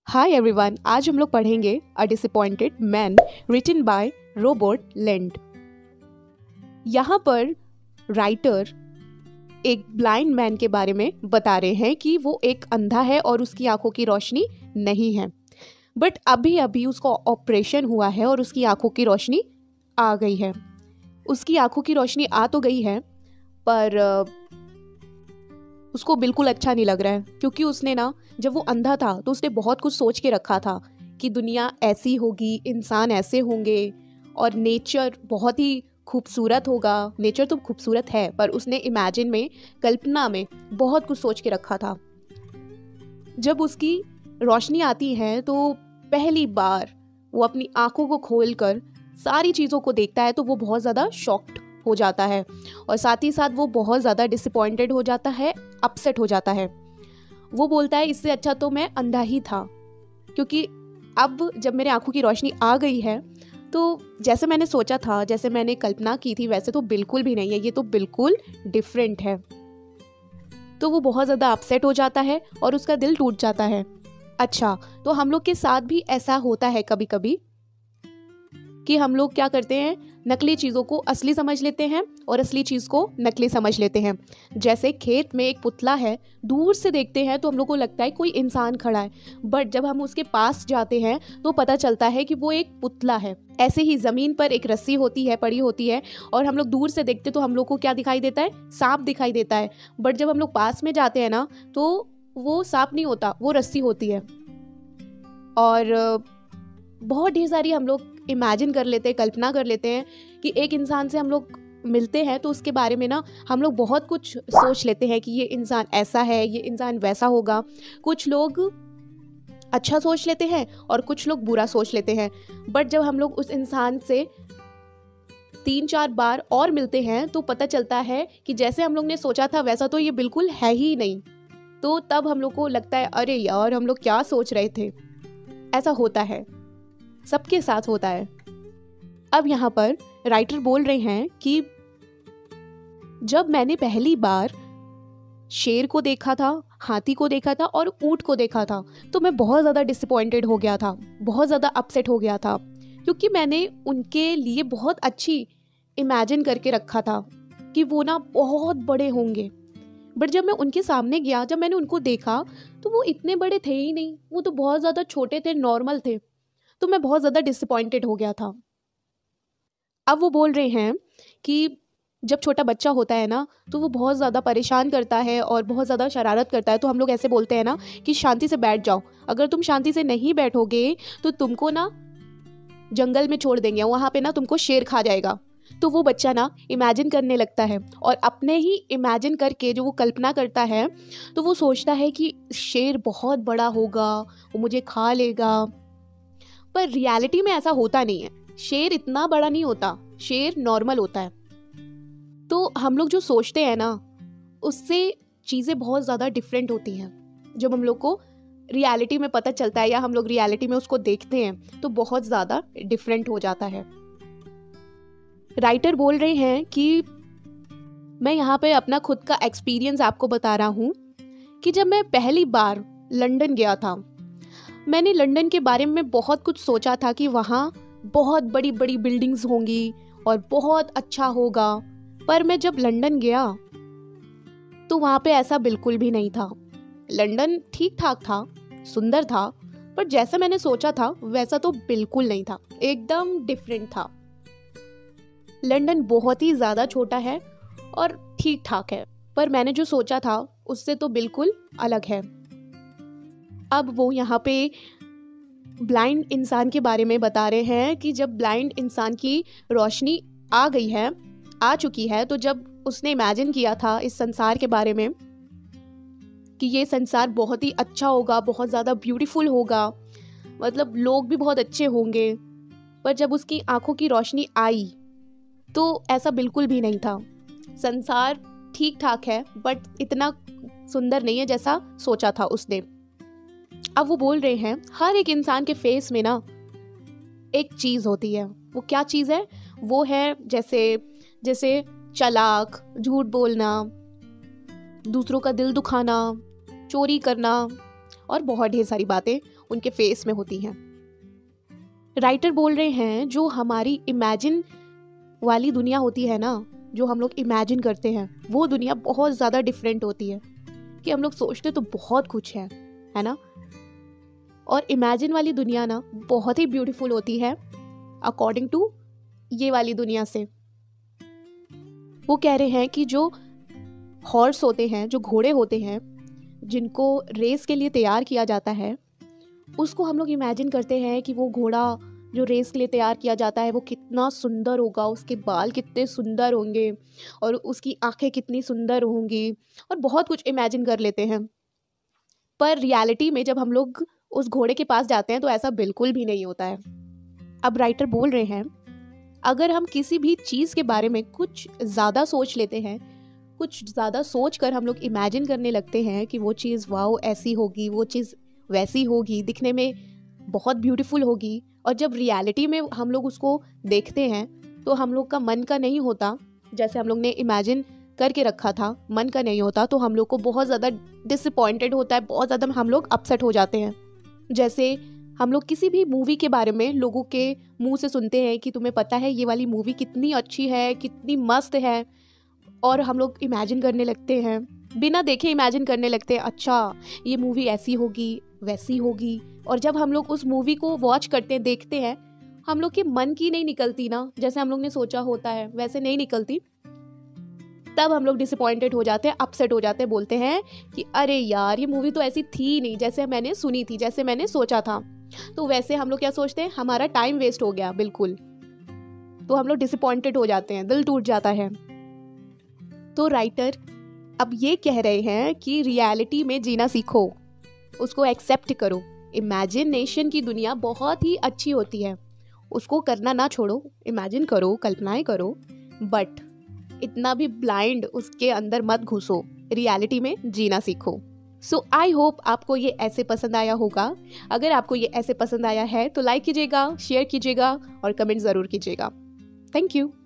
Hi everyone, आज हम लोग पढ़ेंगे a disappointed man written by Robert Lynd. यहाँ पर राइटर एक ब्लाइंड मैन के बारे में बता रहे हैं कि वो एक अंधा है और उसकी आंखों की रोशनी नहीं है, बट अभी अभी उसका ऑपरेशन हुआ है और उसकी आंखों की रोशनी आ गई है। उसकी आंखों की रोशनी आ तो गई है पर उसको बिल्कुल अच्छा नहीं लग रहा है, क्योंकि उसने ना जब वो अंधा था तो उसने बहुत कुछ सोच के रखा था कि दुनिया ऐसी होगी, इंसान ऐसे होंगे और नेचर बहुत ही खूबसूरत होगा। नेचर तो खूबसूरत है पर उसने इमेजिन में, कल्पना में बहुत कुछ सोच के रखा था। जब उसकी रोशनी आती है तो पहली बार वो अपनी आंखों को खोलकर सारी चीज़ों को देखता है तो वो बहुत ज़्यादा शॉक्ड हो जाता है और साथ ही साथ वो बहुत ज़्यादा डिसअपॉइंटेड हो जाता है, अपसेट हो जाता है। वो बोलता है इससे अच्छा तो मैं अंधा ही था, क्योंकि अब जब मेरे आंखों की रोशनी आ गई है तो जैसे मैंने सोचा था, जैसे मैंने कल्पना की थी, वैसे तो बिल्कुल भी नहीं है, ये तो बिल्कुल डिफरेंट है। तो वो बहुत ज़्यादा अपसेट हो जाता है और उसका दिल टूट जाता है। अच्छा, तो हम लोग के साथ भी ऐसा होता है कभी कभी कि हम लोग क्या करते हैं, नकली चीज़ों को असली समझ लेते हैं और असली चीज़ को नकली समझ लेते हैं। जैसे खेत में एक पुतला है, दूर से देखते हैं तो हम लोग को लगता है कोई इंसान खड़ा है, बट जब हम उसके पास जाते हैं तो पता चलता है कि वो एक पुतला है। ऐसे ही ज़मीन पर एक रस्सी होती है, पड़ी होती है, और हम लोग दूर से देखते तो हम लोग को क्या दिखाई देता है, सांप दिखाई देता है। बट जब हम लोग पास में जाते हैं ना तो वो सांप नहीं होता, वो रस्सी होती है। और बहुत ढेर सारी हम लोग इमेजिन कर लेते हैं, कल्पना कर लेते हैं कि एक इंसान से हम लोग मिलते हैं तो उसके बारे में ना हम लोग बहुत कुछ सोच लेते हैं कि ये इंसान ऐसा है, ये इंसान वैसा होगा। कुछ लोग अच्छा सोच लेते हैं और कुछ लोग बुरा सोच लेते हैं, बट जब हम लोग उस इंसान से 3-4 बार और मिलते हैं तो पता चलता है कि जैसे हम लोग ने सोचा था वैसा तो ये बिल्कुल है ही नहीं। तो तब हम लोग को लगता है अरे यार, हम लोग क्या सोच रहे थे। ऐसा होता है, सबके साथ होता है। अब यहाँ पर राइटर बोल रहे हैं कि जब मैंने पहली बार शेर को देखा था, हाथी को देखा था और ऊंट को देखा था तो मैं बहुत ज़्यादा डिसअपॉइंटेड हो गया था, बहुत ज़्यादा अपसेट हो गया था, क्योंकि मैंने उनके लिए बहुत अच्छी इमेजिन करके रखा था कि वो ना बहुत बड़े होंगे। बट जब मैं उनके सामने गया, जब मैंने उनको देखा तो वो इतने बड़े थे ही नहीं, वो तो बहुत ज़्यादा छोटे थे, नॉर्मल थे। तो मैं बहुत ज़्यादा डिसअपॉइंटेड हो गया था। अब वो बोल रहे हैं कि जब छोटा बच्चा होता है ना तो वो बहुत ज़्यादा परेशान करता है और बहुत ज़्यादा शरारत करता है, तो हम लोग ऐसे बोलते हैं ना कि शांति से बैठ जाओ, अगर तुम शांति से नहीं बैठोगे तो तुमको ना जंगल में छोड़ देंगे, वहाँ पे ना तुमको शेर खा जाएगा। तो वो बच्चा ना इमेजिन करने लगता है और अपने ही इमेजिन करके जो वो कल्पना करता है तो वो सोचता है कि शेर बहुत बड़ा होगा, वो मुझे खा लेगा। पर रियलिटी में ऐसा होता नहीं है, शेर इतना बड़ा नहीं होता, शेर नॉर्मल होता है। तो हम लोग जो सोचते हैं ना उससे चीज़ें बहुत ज़्यादा डिफरेंट होती हैं। जब हम लोग को रियलिटी में पता चलता है या हम लोग रियलिटी में उसको देखते हैं तो बहुत ज़्यादा डिफरेंट हो जाता है। राइटर बोल रहे हैं कि मैं यहाँ पे अपना खुद का एक्सपीरियंस आपको बता रहा हूँ कि जब मैं पहली बार लंदन गया था, मैंने लंदन के बारे में बहुत कुछ सोचा था कि वहाँ बहुत बड़ी बड़ी बिल्डिंग्स होंगी और बहुत अच्छा होगा। पर मैं जब लंदन गया तो वहाँ पे ऐसा बिल्कुल भी नहीं था। लंदन ठीक ठाक था, सुंदर था, पर जैसा मैंने सोचा था वैसा तो बिल्कुल नहीं था, एकदम डिफरेंट था। लंदन बहुत ही ज़्यादा छोटा है और ठीक ठाक है, पर मैंने जो सोचा था उससे तो बिल्कुल अलग है। अब वो यहाँ पे ब्लाइंड इंसान के बारे में बता रहे हैं कि जब ब्लाइंड इंसान की रोशनी आ गई है, आ चुकी है, तो जब उसने इमेजिन किया था इस संसार के बारे में कि ये संसार बहुत ही अच्छा होगा, बहुत ज़्यादा ब्यूटीफुल होगा, मतलब लोग भी बहुत अच्छे होंगे, पर जब उसकी आंखों की रोशनी आई तो ऐसा बिल्कुल भी नहीं था। संसार ठीक ठाक है बट इतना सुंदर नहीं है जैसा सोचा था उसने। अब वो बोल रहे हैं हर एक इंसान के फेस में ना एक चीज़ होती है। वो क्या चीज़ है? वो है जैसे चालाक, झूठ बोलना, दूसरों का दिल दुखाना, चोरी करना और बहुत ढेर सारी बातें उनके फेस में होती हैं। राइटर बोल रहे हैं जो हमारी इमेजिन वाली दुनिया होती है ना, जो हम लोग इमेजिन करते हैं, वो दुनिया बहुत ज़्यादा डिफरेंट होती है। कि हम लोग सोचते तो बहुत कुछ है ना, और इमेजिन वाली दुनिया ना बहुत ही ब्यूटीफुल होती है अकॉर्डिंग टू ये वाली दुनिया से। वो कह रहे हैं कि जो हॉर्स होते हैं, जो घोड़े होते हैं, जिनको रेस के लिए तैयार किया जाता है, उसको हम लोग इमेजिन करते हैं कि वो घोड़ा जो रेस के लिए तैयार किया जाता है वो कितना सुंदर होगा, उसके बाल कितने सुंदर होंगे और उसकी आंखें कितनी सुंदर होंगी, और बहुत कुछ इमेजिन कर लेते हैं। पर रियलिटी में जब हम लोग उस घोड़े के पास जाते हैं तो ऐसा बिल्कुल भी नहीं होता है। अब राइटर बोल रहे हैं अगर हम किसी भी चीज़ के बारे में कुछ ज़्यादा सोच लेते हैं, कुछ ज़्यादा सोच कर हम लोग इमेजिन करने लगते हैं कि वो चीज़ वाओ ऐसी होगी, वो चीज़ वैसी होगी, दिखने में बहुत ब्यूटीफुल होगी, और जब रियलिटी में हम लोग उसको देखते हैं तो हम लोग का मन का नहीं होता, जैसे हम लोग ने इमेजिन करके रखा था मन का नहीं होता, तो हम लोग को बहुत ज़्यादा डिसअपॉइंटेड होता है, बहुत ज़्यादा हम लोग अपसेट हो जाते हैं। जैसे हम लोग किसी भी मूवी के बारे में लोगों के मुंह से सुनते हैं कि तुम्हें पता है ये वाली मूवी कितनी अच्छी है, कितनी मस्त है, और हम लोग इमेजिन करने लगते हैं, बिना देखे इमेजिन करने लगते हैं, अच्छा ये मूवी ऐसी होगी वैसी होगी। और जब हम लोग उस मूवी को वॉच करते हैं, देखते हैं, हम लोग के मन की नहीं निकलती ना, जैसे हम लोग ने सोचा होता है वैसे नहीं निकलती, तब हम लोग डिसअपॉइंटेड हो जाते हैं, अपसेट हो जाते हैं, बोलते हैं कि अरे यार ये मूवी तो ऐसी थी नहीं जैसे मैंने सुनी थी, जैसे मैंने सोचा था। तो वैसे हम लोग क्या सोचते हैं, हमारा टाइम वेस्ट हो गया बिल्कुल, तो हम लोग डिसअपॉइंटेड हो जाते हैं, दिल टूट जाता है। तो राइटर अब ये कह रहे हैं कि रियलिटी में जीना सीखो, उसको एक्सेप्ट करो। इमेजिनेशन की दुनिया बहुत ही अच्छी होती है, उसको करना ना छोड़ो, इमेजिन करो, कल्पनाएं करो, बट इतना भी ब्लाइंड उसके अंदर मत घुसो, रियलिटी में जीना सीखो। सो आई होप आपको ये ऐसे पसंद आया होगा। अगर आपको ये ऐसे पसंद आया है तो लाइक कीजिएगा, शेयर कीजिएगा और कमेंट ज़रूर कीजिएगा। Thank you.